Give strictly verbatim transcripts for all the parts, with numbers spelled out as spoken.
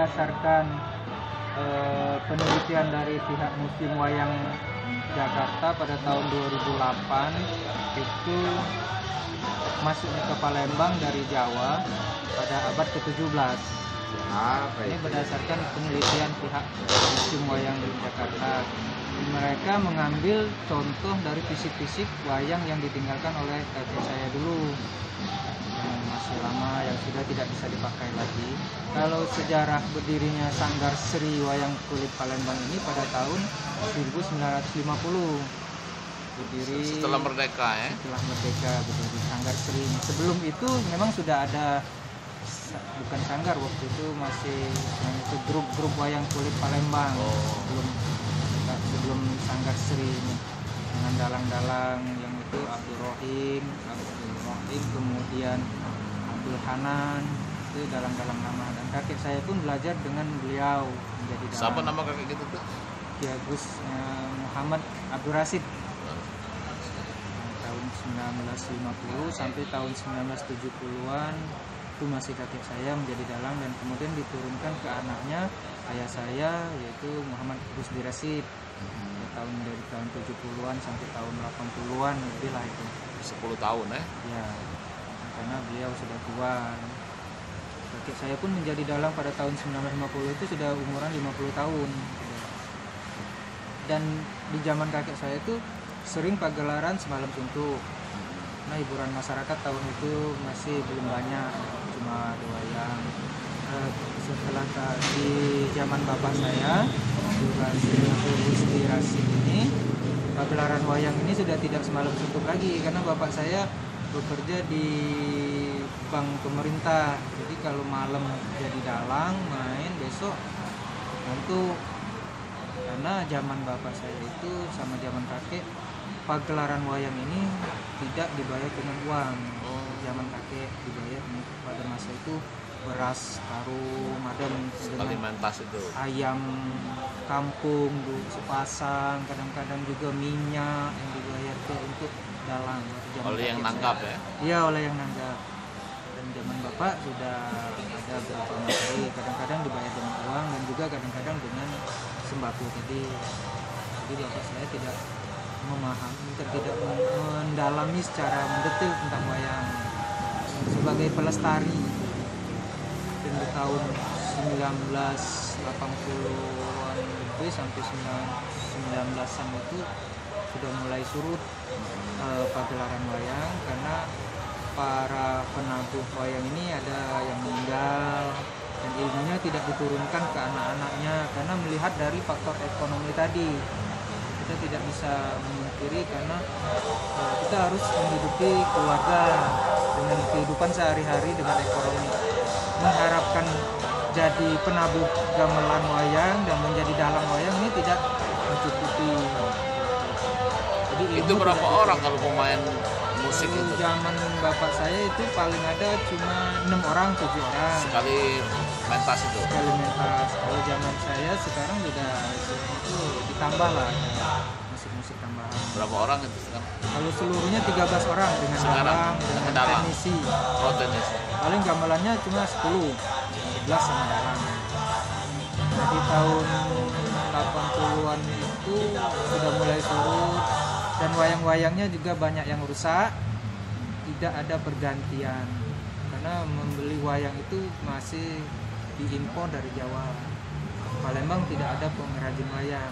berdasarkan eh, penelitian dari pihak Museum Wayang Jakarta pada tahun dua ribu delapan, itu masuknya ke Palembang dari Jawa pada abad ke tujuh belas. Ini berdasarkan penelitian pihak Museum Wayang Jakarta. Mereka mengambil contoh dari fisik-fisik wayang yang ditinggalkan oleh kakek saya dulu, yang masih lama, yang sudah tidak bisa dipakai lagi. Kalau sejarah berdirinya Sanggar Sri Wayang Kulit Palembang ini pada tahun seribu sembilan ratus lima puluh. Berdiri setelah merdeka ya? Setelah merdeka berdiri Sanggar Sri. Sebelum itu memang sudah ada, bukan sanggar, waktu itu masih itu grup-grup wayang kulit Palembang. Oh. Belum sebelum Sanggar Sri ini, dengan dalang-dalang yang itu Abdul Rohim, Abdul Rohim kemudian Abdul Hanan, itu dalang-dalang nama. Dan kakek saya pun belajar dengan beliau menjadi dalang. Siapa nama kakek gitu tuh? Ki Agus eh, Muhammad Abdul Rasid. Tahun sembilan belas lima puluh sampai tahun sembilan belas tujuh puluhan itu masih kakek saya menjadi dalang, dan kemudian diturunkan ke anaknya, ayah saya, yaitu Muhammad Rusdi Rasid. Ya, tahun dari tahun tujuh puluhan sampai tahun delapan puluhan lebih lah itu. sepuluh tahun ya? Ya, karena beliau sudah tua. Kakek saya pun menjadi dalang pada tahun sembilan belas lima puluh, itu sudah umuran lima puluh tahun. Dan di zaman kakek saya itu sering pagelaran semalam suntuk. Nah, hiburan masyarakat tahun itu masih belum banyak, cuma ada wayang. Uh, setelah di zaman bapak saya, Rusdi Rasid ini, pagelaran wayang ini sudah tidak semalam suntuk lagi, karena bapak saya bekerja di bank pemerintah. Jadi kalau malam jadi dalang main, besok ngantuk. Karena zaman bapak saya itu sama zaman kakek, pagelaran wayang ini tidak dibayar dengan uang. Oh, zaman kakek dibayar pada masa itu beras karung, ada Alimentas itu, ayam kampung sepasang, kadang-kadang juga minyak yang dibayar ke untuk dalang. oleh yang nanggap ya? Iya, oleh yang nanggap. Dan zaman bapak sudah ada berapa materi, kadang-kadang dibayar dengan uang dan juga kadang-kadang dengan sembako tadi. Jadi bapak saya tidak memahami, tidak mendalami secara mendetil tentang wayang. Sebagai pelestari, dan di tahun sembilan belas delapan puluhan lebih sampai sembilan belasan itu sudah mulai surut eh, pagelaran wayang, karena para penabuh wayang ini ada yang meninggal dan ilmunya tidak diturunkan ke anak-anaknya, karena melihat dari faktor ekonomi tadi. Kita tidak bisa memungkiri, karena uh, kita harus menghidupi keluarga dengan kehidupan sehari-hari dengan ekonomi. Mengharapkan jadi penabuh gamelan wayang dan menjadi dalang wayang ini tidak mencukupi. Jadi itu berapa orang kalau pemain musik itu? Zaman bapak saya itu paling ada cuma enam orang, tujuh orang. Sekali mentas itu? Sekali mentas. Kalau zaman saya sekarang sudah itu ditambah lah, musik-musik tambahan. Berapa orang itu sekarang? Kalau seluruhnya tiga belas orang dengan sekarang, dalang, dengan dalang. teknisi. Oh, teknisi. Paling gamelannya cuma sepuluh, sebelas sama dalang. Nah, di tahun delapan puluhan itu sudah mulai surut, dan wayang-wayangnya juga banyak yang rusak, tidak ada pergantian, karena membeli wayang itu masih diimpor dari Jawa. Palembang tidak ada pengrajin wayang.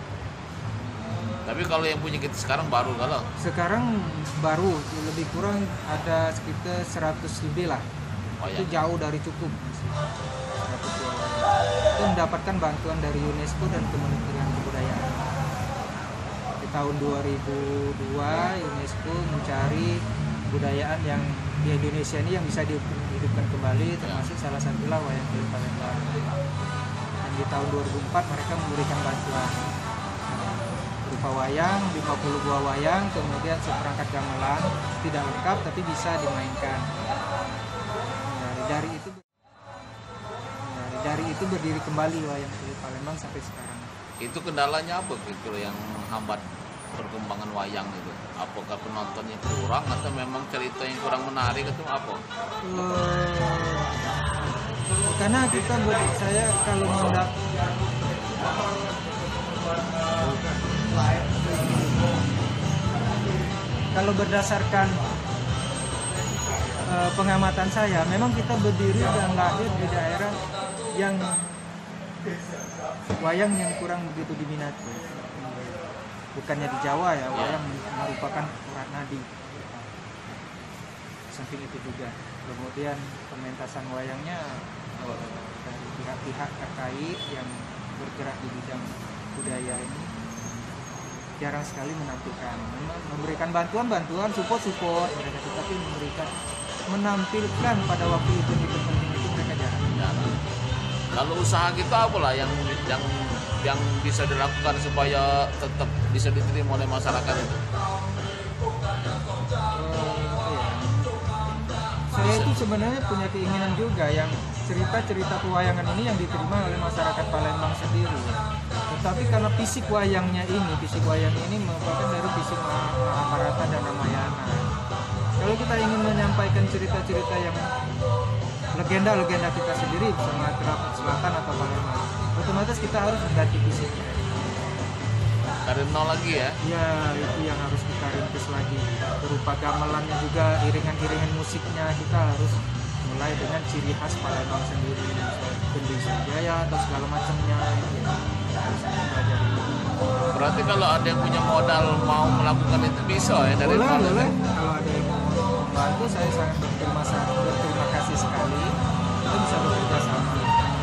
Tapi kalau yang punya kita sekarang baru kalau? Sekarang baru, lebih kurang ada sekitar seratus lebih lah. Wayang. Itu jauh dari cukup. seratus itu mendapatkan bantuan dari UNESCO dan Kementerian Kebudayaan. Di tahun dua ribu dua UNESCO mencari kebudayaan yang di Indonesia ini yang bisa dihidupkan kembali, termasuk salah satulah wayang kulit Palembang. Dan di tahun dua ribu empat mereka memberikan bantuan berupa wayang, lima puluh buah wayang, kemudian seperangkat gamelan, tidak lengkap tapi bisa dimainkan. Dari, dari itu dari, dari itu berdiri kembali wayang kulit Palembang sampai sekarang. Itu kendalanya apa gitu yang menghambat perkembangan wayang itu? Apakah penontonnya kurang atau memang cerita yang kurang menarik itu apa? Uh, Karena kita ber- saya kalau mendak kalau berdasarkan eh, pengamatan saya, memang kita berdiri dan lahir di daerah yang wayang yang kurang begitu diminati. Bukannya di Jawa ya, wayang merupakan urat nadi. Samping itu juga, kemudian pementasan wayangnya eh, dari pihak-pihak terkait yang bergerak di bidang budaya ini jarang sekali menampilkan, Mem- memberikan bantuan-bantuan, support-support mereka, tetapi memberikan menampilkan pada waktu itu itu penting itu mereka jarang. Jarang. Lalu usaha kita apalah yang yang yang bisa dilakukan supaya tetap bisa diterima oleh masyarakat itu? Eh, iya. Saya itu sebenarnya punya keinginan juga yang cerita-cerita pewayangan ini yang diterima oleh masyarakat Palembang sendiri. Tetapi karena fisik wayangnya ini, fisik wayang ini merupakan dari fisik Ma- Mahabharata dan Ramayana. Kalau kita ingin menyampaikan cerita-cerita yang legenda-legenda kita sendiri Sumatera Selatan atau Palembang, otomatis kita harus mengganti fisiknya. Dari nol lagi ya? Ya, itu yang harus kita rintis lagi. Berupa gamelannya juga, iringan-iringan musiknya kita harus mulai dengan ciri khas Palembang sendiri, Gendi Jaya atau segala macamnya. Ya, harus belajar. Berarti kalau ada yang punya modal mau melakukan itu bisa ya dari Boleh, nol? boleh. Kalau ada yang mau membantu, saya sangat berterima, berterima kasih sekali. Kita bisa bekerja sama.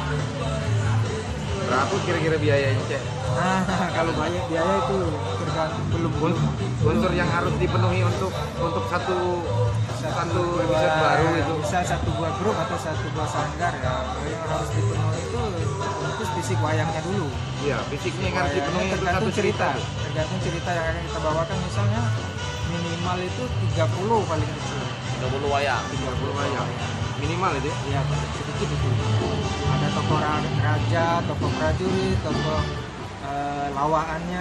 Berapa kira-kira biayanya, Cek? Nah, kalau banyak biaya itu tergantung belum belum Unsur yang harus dipenuhi untuk untuk satu satu episode buah- baru itu. bisa satu buah grup atau satu buah sanggar ya. Yang harus dipenuhi itu otomatis fisik wayangnya dulu. Iya, fisiknya yang harus Wayangnya dipenuhi untuk tergantung satu cerita. tergantung cerita yang akan kita bawakan, misalnya minimal itu tiga puluh paling kecil. tiga puluh wayang. tiga puluh wayang. Minimal itu. ya? Iya, paling sedikit itu. Ada tokoh ra- raja, tokoh prajurit, tokoh eh, lawaannya.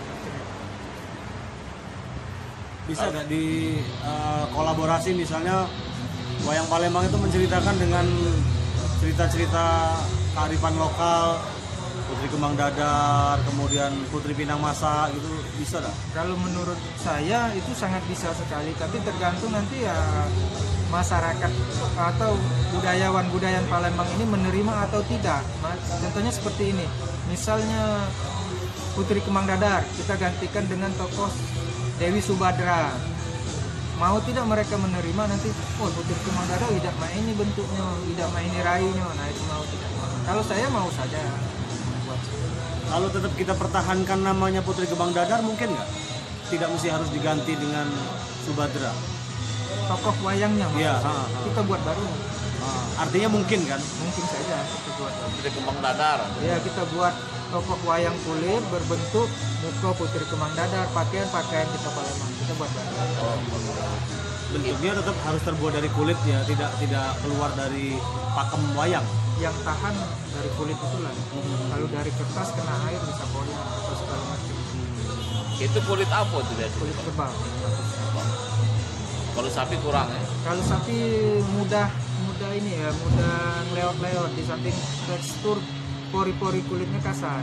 Bisa nggak di eh, kolaborasi, misalnya wayang Palembang itu menceritakan dengan cerita-cerita kearifan lokal, Putri Kembang Dadar, kemudian Putri Pinang Masa gitu, bisa nggak? Kalau menurut saya itu sangat bisa sekali, tapi tergantung nanti ya masyarakat atau budayawan-budayawan Palembang ini menerima atau tidak. Ma- Contohnya seperti ini, misalnya Putri Kembang Dadar kita gantikan dengan tokoh Dewi Subadra. Mau tidak mereka menerima nanti, oh Putri Kembang Dadar tidak main ini bentuknya, tidak main ini rainya, nah itu mau tidak. Kalau saya mau saja buat Kalau tetap kita pertahankan namanya Putri Kembang Dadar, mungkin nggak? Tidak mesti harus diganti dengan Subadra. tokoh wayangnya, maksud Iya, saya. ha, ha. Kita buat baru, Ah, artinya mungkin kan? mungkin saja kita buat baru. Putri Kembang Dadar. Ya, kita buat tokoh wayang kulit berbentuk muka Putri Kembang Dadar, pakaian-pakaian kita Palembang, kita buat baru. Bentuknya tetap harus terbuat dari kulit ya, tidak tidak keluar dari pakem wayang. Yang tahan dari kulit itulah. Kalau dari kertas kena air bisa koyak atau segala macam. Itu kulit apa tuh biasanya? Kulit kerbau. Kalau sapi kurang ya? Kalau sapi mudah mudah ini ya, mudah ngeleot-leot, di samping tekstur pori-pori kulitnya kasar.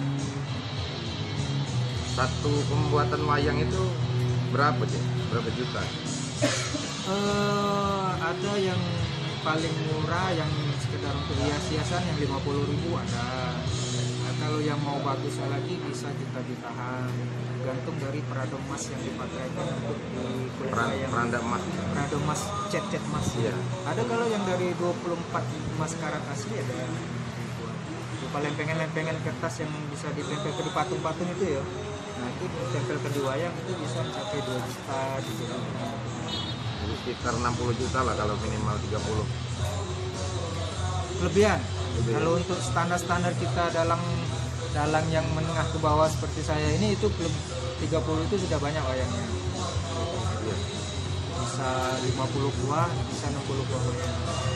Satu pembuatan wayang itu berapa, Cek? Berapa juta? Eh, ada yang paling murah yang sekedar untuk hias-hiasan yang lima puluh ribu ada. Nah, kalau yang mau bagusnya lagi bisa juta-jutaan, gantung dari perada emas yang dipakaikan untuk di kulit Peran, wayang. peranda emas. Perada emas, cet-cet emas. Iya. Ada kalau yang dari dua puluh empat emas karat asli ada yang ribuan. Berupa lempengan-lempengan kertas yang bisa ditempel ke di patung-patung itu ya. Nah itu ditempel ke di wayang itu bisa mencapai dua juta gitu. Jadi sekitar enam puluh juta lah kalau minimal tiga puluh. Kelebihan. Kelebihan. Kalau untuk standar-standar kita dalam dalang yang menengah ke bawah seperti saya ini itu belum tiga puluh itu sudah banyak wayangnya. Iya. Bisa lima puluh buah, bisa enam puluh buah wayang.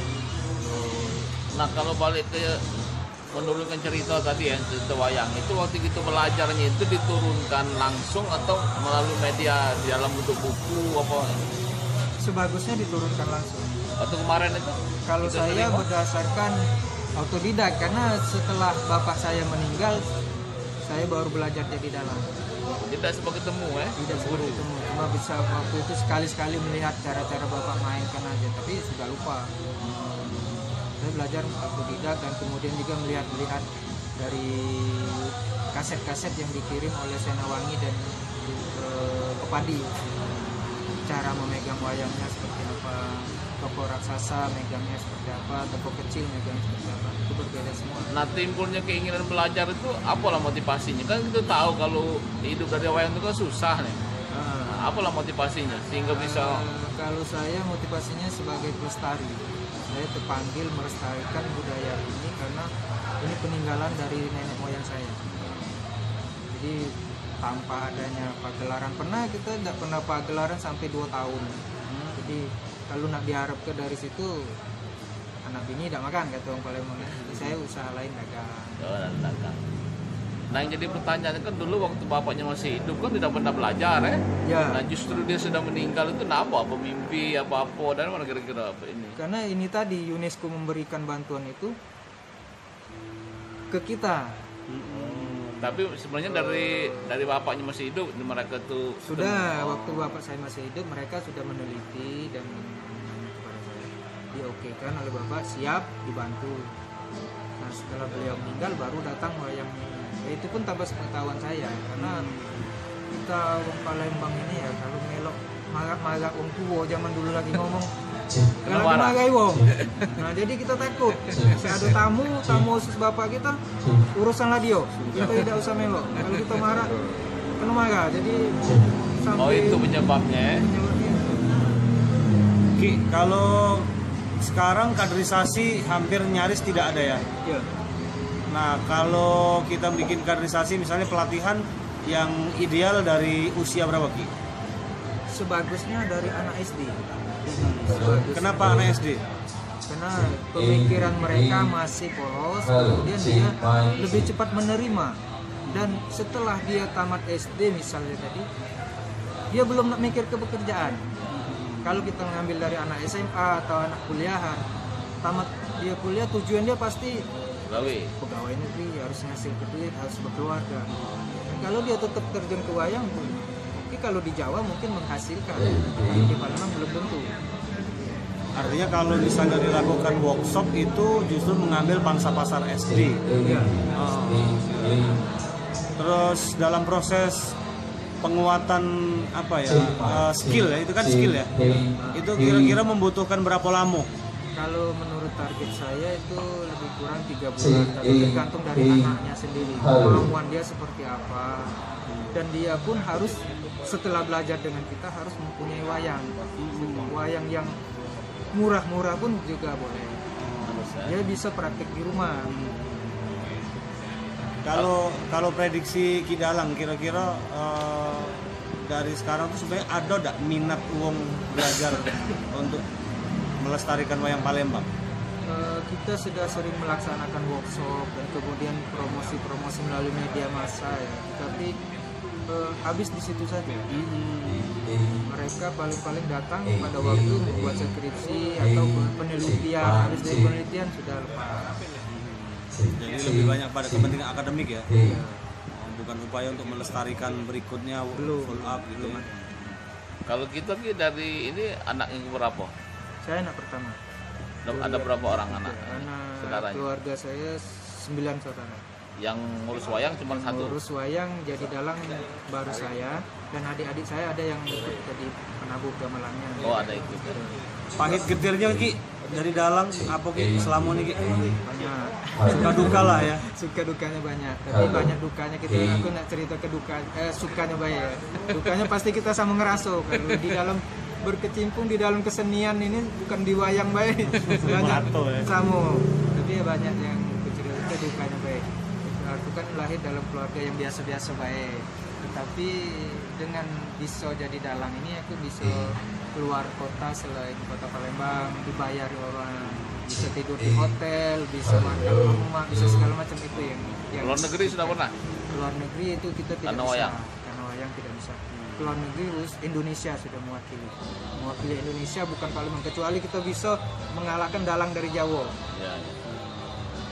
Nah kalau balik ke menurunkan cerita tadi ya, cerita wayang itu waktu kita belajarnya itu diturunkan langsung atau melalui media di dalam bentuk buku apa? Sebagusnya diturunkan langsung. Waktu kemarin itu Kalau kita saya terima. berdasarkan Autodidak, karena setelah bapak saya meninggal saya baru belajar jadi dalang. Tidak sempat ketemu ya? Tidak seperti itu, cuma bisa waktu itu sekali-sekali melihat cara-cara bapak mainkan aja, tapi sudah lupa. Saya belajar autodidak dan kemudian juga melihat-lihat dari kaset-kaset yang dikirim oleh Senawangi dan eh, Kepadi, cara memegang wayangnya seperti apa, toko raksasa megangnya seperti apa, toko kecil megangnya seperti apa, itu berbeda semua. Nah, timbulnya keinginan belajar itu apalah motivasinya? Kan kita tahu kalau hidup dari wayang itu kan susah nih. Nah, apalah motivasinya sehingga bisa? Eh, kalau saya motivasinya sebagai pelestari, saya terpanggil melestarikan budaya ini karena ini peninggalan dari nenek moyang saya. Jadi tanpa adanya pagelaran, pernah kita tidak pernah pagelaran sampai dua tahun. Hmm, jadi kalau nak diharap ke dari situ, anak bini tidak makan kata orang Palembang. Jadi saya usaha lain dagang. Oh, dagang. Nah, yang jadi pertanyaan kan dulu waktu bapaknya masih hidup kan tidak pernah belajar ya. Ya. Nah, justru dia sudah meninggal itu kenapa? Apa mimpi apa apa dan mana kira-kira apa ini? Karena ini tadi UNESCO memberikan bantuan itu ke kita. Tapi sebenarnya dari dari bapaknya masih hidup mereka tuh Sudah, waktu bapak saya masih hidup mereka sudah meneliti dan kepada saya diokekan oleh bapak, siap dibantu. Nah, setelah beliau meninggal baru datang wayangnya. Ya, itu pun tanpa sepengetahuan saya, karena kita orang Palembang ini ya kalau melok magak-magak wong tua zaman dulu lagi ngomong kalau dimagai wong. Nah, jadi kita takut. Ada tamu, tamu khusus bapak kita, urusan lah dia. Kita tidak usah melok. Kalau kita marah, kena marah. Jadi sampai oh itu penyebabnya ya? Ki, kalau sekarang kaderisasi hampir nyaris tidak ada ya. Ya. Nah, kalau kita bikin kaderisasi misalnya pelatihan yang ideal dari usia berapa, Ki? Sebagusnya dari anak S D. Kenapa anak S D? Karena pemikiran mereka masih polos, kemudian dia lebih cepat menerima. Dan setelah dia tamat S D misalnya tadi, dia belum nak mikir ke pekerjaan. Kalau kita mengambil dari anak S M A atau anak kuliahan, tamat dia kuliah tujuan dia pasti Pegawai. pegawai negeri, harus ngasih ke duit, harus berkeluarga. Dan kalau dia tetap terjun ke wayang, tapi kalau di Jawa mungkin menghasilkan, tapi di Palembang belum tentu. Artinya kalau misalnya dilakukan workshop itu justru mengambil pangsa pasar S D. Ya. Oh. Terus dalam proses penguatan apa ya uh, skill ya, itu kan skill ya. Itu kira-kira membutuhkan berapa lama? Kalau menurut target saya itu lebih kurang tiga bulan, tapi tergantung dari anaknya sendiri, kemampuan dia seperti apa. Dan dia pun harus setelah belajar dengan kita harus mempunyai wayang, wayang yang murah-murah pun juga boleh. Dia bisa praktek di rumah. Kalau kalau prediksi Ki Dalang kira-kira uh, dari sekarang tuh sebenarnya ada enggak minat uang belajar untuk melestarikan wayang Palembang? Uh, kita sudah sering melaksanakan workshop dan kemudian promosi-promosi melalui media massa ya, tapi uh, habis di situ saja. Mereka paling-paling datang pada waktu membuat skripsi atau penelitian, habis dari penelitian sudah lepas. Jadi lebih banyak pada kepentingan akademik ya, Ya. bukan upaya untuk melestarikan berikutnya Belum. full up gitu ya. Kalau kita Ki, dari ini anak yang berapa? Saya anak pertama. Ada berapa orang anak? Anak Saudaranya? keluarga saya sembilan saudara. Yang ngurus wayang cuma satu. Ngurus wayang jadi dalang baru saya, dan adik-adik saya ada yang ikut jadi penabuh gamelannya. Oh, ada itu. Pahit getirnya Ki dari dalang apa Ki selama ini Ki? Banyak. Suka duka lah ya. Suka dukanya banyak, tapi banyak dukanya kita aku nak cerita ke duka, eh, sukanya banyak. Dukanya pasti kita sama ngeraso kalau di dalam berkecimpung di dalam kesenian ini, bukan di wayang baik banyak sama, tapi ya banyak yang cerita dukanya baik. Aku kan lahir dalam keluarga yang biasa-biasa baik, tetapi dengan bisa jadi dalang ini aku bisa keluar kota selain kota Palembang, dibayar orang, bisa tidur di hotel, bisa makan rumah, bisa segala macam itu yang, yang Luar negeri sudah pernah? Luar negeri itu kita tidak Karena bisa, wayang? karena wayang tidak bisa. Luar negeri Indonesia sudah mewakili, mewakili Indonesia bukan Palembang, kecuali kita bisa mengalahkan dalang dari Jawa. Ya, ya.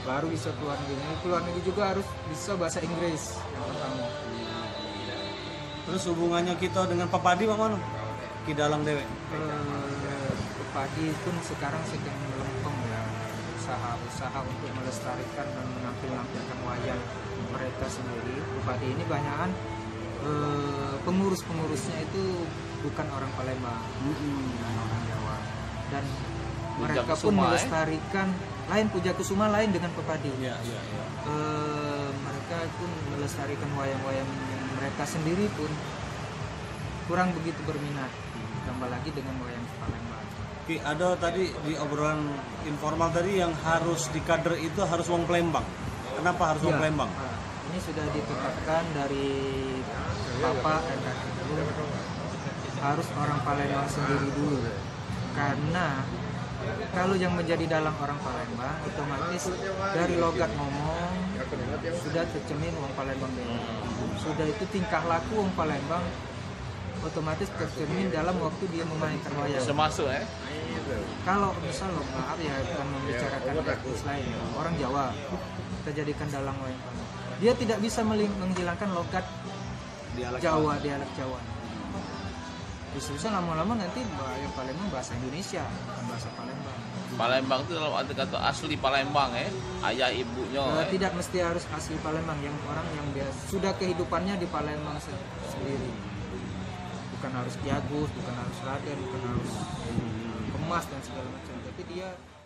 baru bisa keluar negeri. Nah, keluar negeri juga harus bisa bahasa Inggris yang pertama. Terus hubungannya kita dengan Papadi bagaimana? Ki dalang dewe. Eh, Pepadi pun sekarang sedang melempem ya, usaha-usaha untuk melestarikan dan menampil-nampilkan wayang mereka sendiri. Pepadi ini banyakan eh, pengurus-pengurusnya itu bukan orang Palembang, bukan orang Jawa, dan mereka pun Kusuma, melestarikan lain Puja Kusuma lain dengan Pepadi. Iya, iya, iya. Eh, mereka pun melestarikan wayang-wayang mereka sendiri pun kurang begitu berminat, tambah lagi dengan wayang Palembang. Ki, ada tadi di obrolan informal tadi yang harus di kader itu harus wong Palembang. Kenapa harus wong Ya, Palembang? nah, ini sudah ditetapkan dari Bapak dan Kakek dulu, harus orang Palembang sendiri dulu, karena kalau yang menjadi dalang orang Palembang otomatis dari logat ngomong sudah tercermin wong Palembang dulu. Sudah itu tingkah laku wong Palembang otomatis tercermin dalam waktu dia memainkan wayang. Bisa masuk ya. Kalau misal loh, maaf ya, bukan membicarakan etnis lain, orang Jawa kita jadikan dalang wayang Palembang, dia tidak bisa meling- menghilangkan logat Dialek Jawa, dialek Jawa. Bisa-bisa lama-lama nanti wayang Palembang bahasa Indonesia, bukan bahasa Palembang. Palembang itu dalam arti kata asli Palembang ya, ayah ibunya. Eh, eh. tidak mesti harus asli Palembang, yang orang yang biasa sudah kehidupannya di Palembang se- sendiri. Bukan harus Ki Agus, bukan harus Raden, bukan harus Kemas dan segala macam. Tapi dia